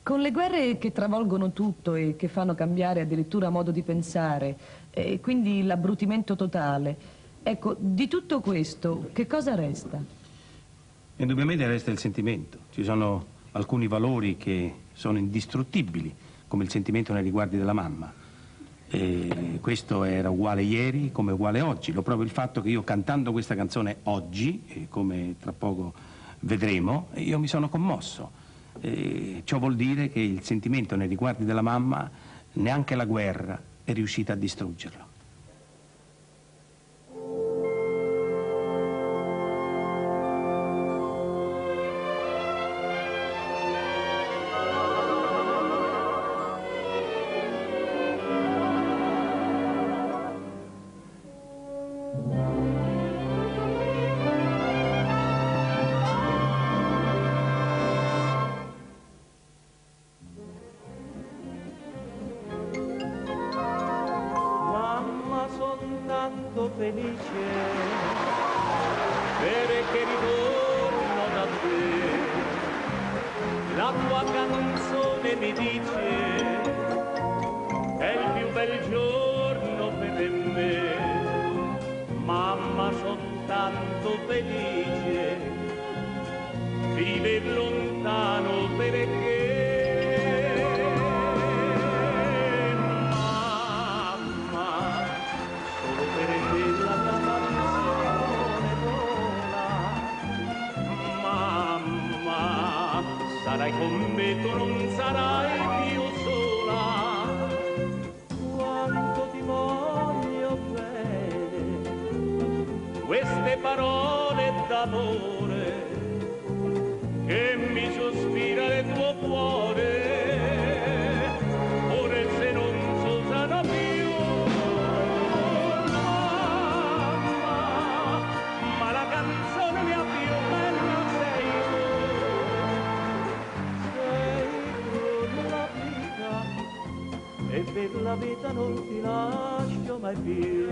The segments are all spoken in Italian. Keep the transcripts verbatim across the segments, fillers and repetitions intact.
Con le guerre che travolgono tutto e che fanno cambiare addirittura modo di pensare, e quindi l'abbrutimento totale, ecco, di tutto questo, che cosa resta? Indubbiamente resta il sentimento. Ci sono alcuni valori che sono indistruttibili, come il sentimento nei riguardi della mamma. E questo era uguale ieri come uguale oggi. Lo proprio il fatto che io, cantando questa canzone oggi, e come tra poco vedremo, io mi sono commosso. E ciò vuol dire che il sentimento nei riguardi della mamma, neanche la guerra è riuscita a distruggerlo. Felice perché ritorno da te, la tua canzone mi dice è il più bel giorno per me. Mamma, son tanto felice, viver lontano perché sarai con me, tu non sarai più sola. Quanto ti voglio bene, queste parole d'amore che mi sospira il tuo cuore. Ora se non si usano più, mamma, ma la canzone mia più bella sei e per la vita non ti lascio mai più.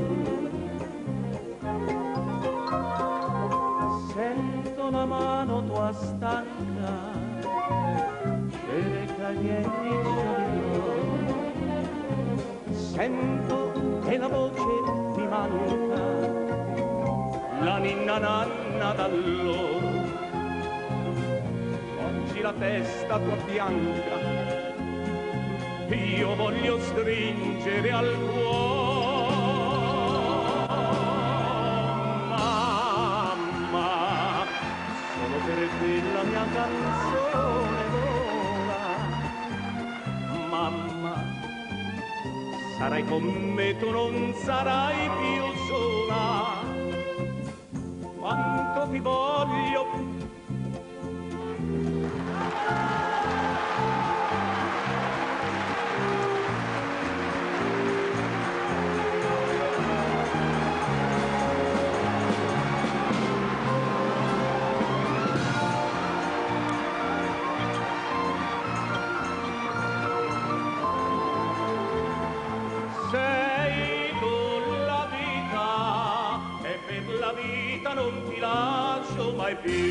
Sento la mano tua stanca, cerca i miei riccioli, sento che la voce mi manca, la ninna nanna d'allora. Oggi la testa tua bianca io voglio stringere al cuore. Mamma, solo per te la mia canzone vola. Mamma, sarai con me, tu non sarai più sola. Quanto ti voglio. Non ti lascio mai più.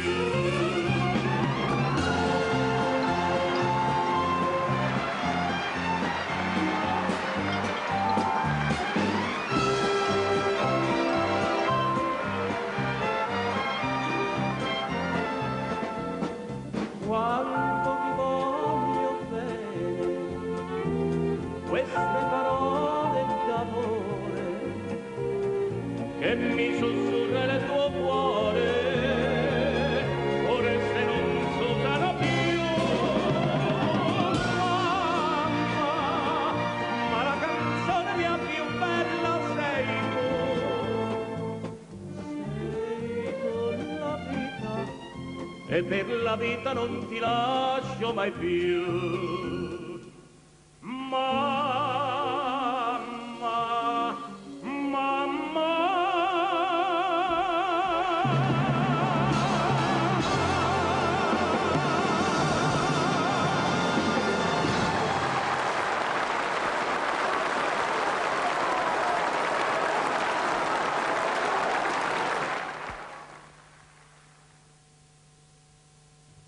Quanto ti voglio bene, queste parole d'amore che mi sussurra il tuo cuore. Ora se non si usano più, mamma, ma la canzone mia più bella sei tu. Sei tu la vita e per la vita non ti lascio mai più. Ma